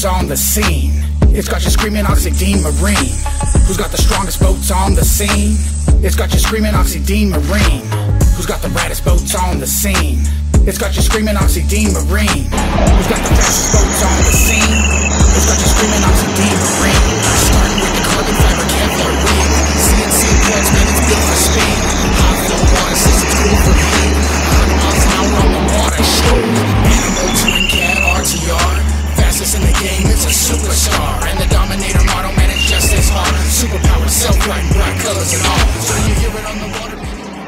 boats on the scene? It's got you screaming Oxidean Marine. Who's got the strongest boats on the scene? It's got you screaming Oxidean Marine. Who's got the raddest boats on the scene? It's got you screaming Oxidean Marine. Who's got the fastest